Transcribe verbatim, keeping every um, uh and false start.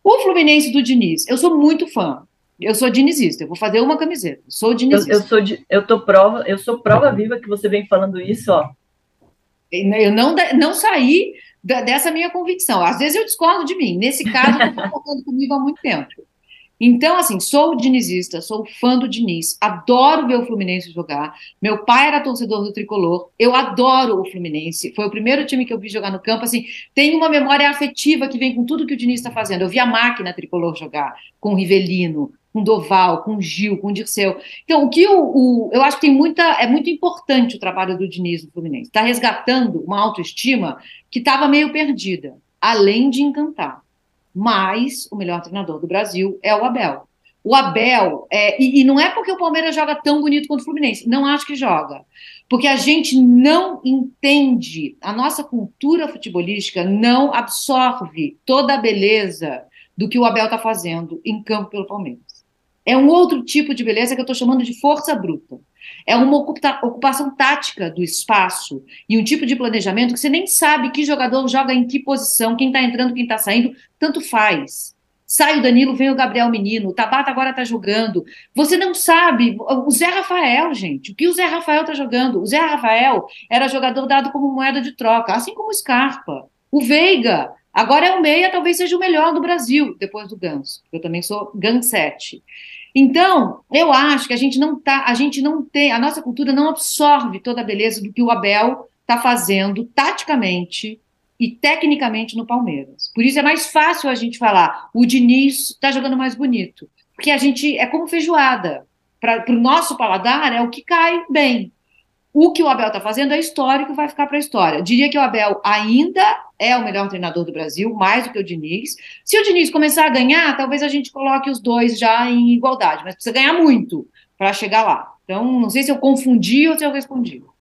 O Fluminense do Diniz, eu sou muito fã. Eu sou dinizista, eu vou fazer uma camiseta. Sou Eu, eu dinizista. sou de, eu tô prova, eu sou prova viva que você vem falando isso, ó. Eu não, não saí da- dessa minha convicção. Às vezes eu discordo de mim. Nesse caso, eu estou concordando comigo há muito tempo. Então, assim, sou dinizista, sou fã do Diniz, adoro ver o Fluminense jogar. Meu pai era torcedor do Tricolor, eu adoro o Fluminense. Foi o primeiro time que eu vi jogar no campo. Assim, tem uma memória afetiva que vem com tudo que o Diniz está fazendo. Eu vi a máquina Tricolor jogar com o Rivelino, com Doval, com Gil, com Dirceu. Então, o que o, o- eu acho que tem muita, é muito importante o trabalho do Diniz no Fluminense. Está resgatando uma autoestima que estava meio perdida, além de encantar. Mas o melhor treinador do Brasil é o Abel. O Abel, é, e, e não é porque o Palmeiras joga tão bonito quanto o Fluminense, não acho que joga. Porque a gente não entende, a nossa cultura futebolística não absorve toda a beleza do que o Abel está fazendo em campo pelo Palmeiras. É um outro tipo de beleza que eu estou chamando de força bruta. É uma ocupa ocupação tática do espaço e um tipo de planejamento que você nem sabe que jogador joga em que posição, quem está entrando, quem está saindo, tanto faz. Sai o Danilo, vem o Gabriel Menino, o Tabata agora está jogando. Você não sabe. O Zé Rafael, gente, o que o Zé Rafael está jogando? O Zé Rafael era jogador dado como moeda de troca, assim como o Scarpa. O Veiga, agora é o meia, talvez seja o melhor do Brasil, depois do Ganso. Eu também sou Gansete. Então, eu acho que a gente não tá, a gente não tem, a nossa cultura não absorve toda a beleza do que o Abel está fazendo taticamente e tecnicamente no Palmeiras. Por isso é mais fácil a gente falar, o Diniz está jogando mais bonito, porque a gente é como feijoada. Para o nosso paladar é o que cai bem. O que o Abel está fazendo é histórico, vai ficar para a história. Diria que o Abel ainda é o melhor treinador do Brasil, mais do que o Diniz. Se o Diniz começar a ganhar, talvez a gente coloque os dois já em igualdade, mas precisa ganhar muito para chegar lá. Então, não sei se eu confundi ou se eu respondi.